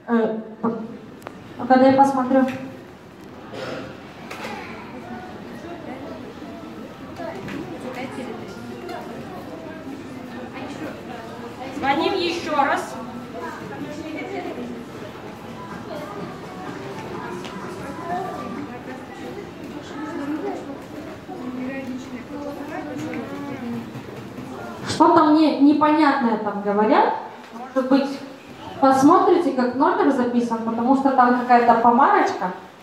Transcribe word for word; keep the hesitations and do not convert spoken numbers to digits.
Э, когда я посмотрю. Звоним еще раз. Что-то мне непонятное там говорят. Может быть, посмотрите, как номер записан, потому что там какая-то помарочка.